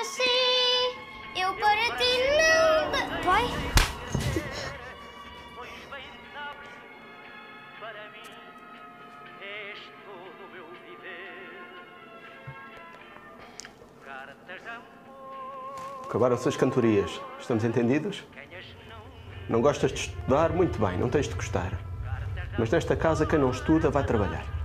você, eu para ti não... Vai? Acabaram-se as cantorias. Estamos entendidos? Não gostas de estudar? Muito bem, não tens de gostar. Mas nesta casa quem não estuda vai trabalhar.